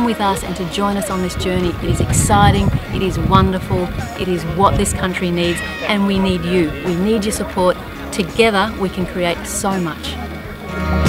with us and to join us on this journey. It is exciting, it is wonderful, it is what this country needs, and we need you. We need your support. Together we can create so much.